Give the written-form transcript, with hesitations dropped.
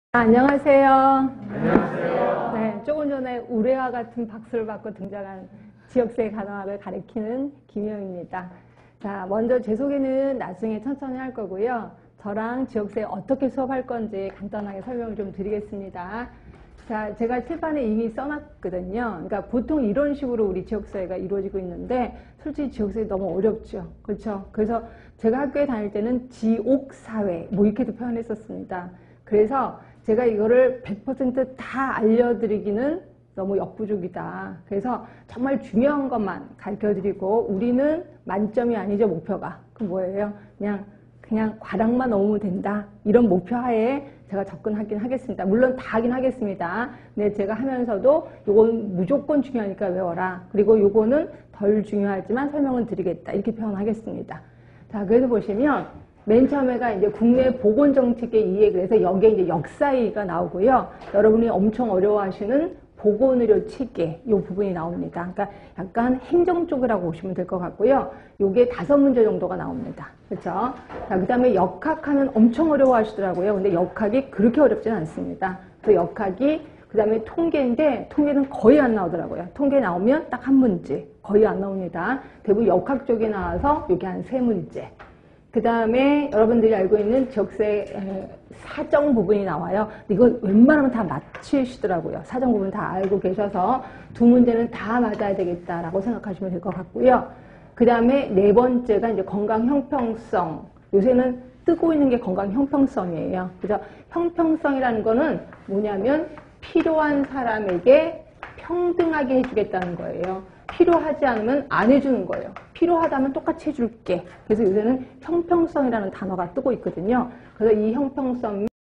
안녕하세요. 안녕하세요. 네, 조금 전에 우레와 같은 박수를 받고 등장한 지역사회 가정학을 가리키는 김희영입니다. 자, 먼저 제 소개는 나중에 천천히 할 거고요. 저랑 지역사회 어떻게 수업할 건지 간단하게 설명을 좀 드리겠습니다. 자, 제가 칠판에 이미 써놨거든요. 그러니까 보통 이런 식으로 우리 지역사회가 이루어지고 있는데 솔직히 지역사회 너무 어렵죠. 그렇죠? 그래서 제가 학교에 다닐 때는 지옥사회 뭐 이렇게도 표현했었습니다. 그래서 제가 이거를 100%다 알려드리기는 너무 역부족이다. 그래서 정말 중요한 것만 가르쳐드리고 우리는 만점이 아니죠, 목표가. 그 뭐예요? 그냥 과락만 넘으면 된다. 이런 목표 하에 제가 접근하긴 하겠습니다. 물론 다 하긴 하겠습니다. 근데 제가 하면서도 요건 무조건 중요하니까 외워라. 그리고 요거는 덜 중요하지만 설명을 드리겠다. 이렇게 표현하겠습니다. 자, 그래서 보시면 맨 처음에가 이제 국내 보건정책의 이해, 그래서 여기에 이제 역사이가 나오고요. 여러분이 엄청 어려워하시는 보건의료 체계, 이 부분이 나옵니다. 그러니까 약간 행정 쪽이라고 보시면 될 것 같고요. 요게 5문제 정도가 나옵니다. 그렇죠? 자, 그 다음에 역학하면 엄청 어려워하시더라고요. 근데 역학이 그렇게 어렵진 않습니다. 그 역학이, 그 다음에 통계인데, 통계는 거의 안 나오더라고요. 통계 나오면 딱 한 문제, 거의 안 나옵니다. 대부분 역학 쪽에 나와서 요게 한 3문제. 그 다음에 여러분들이 알고 있는 지역사회 사정 부분이 나와요. 이거 웬만하면 다 맞히시더라고요. 사정 부분 다 알고 계셔서 2문제는 다 맞아야 되겠다라고 생각하시면 될 것 같고요. 그 다음에 4번째가 이제 건강 형평성. 요새는 뜨고 있는 게 건강 형평성이에요. 그래서 형평성이라는 거는 뭐냐면 필요한 사람에게 평등하게 해주겠다는 거예요. 필요하지 않으면 안 해주는 거예요. 필요하다면 똑같이 해줄게. 그래서 요새는 형평성이라는 단어가 뜨고 있거든요. 그래서 이 형평성이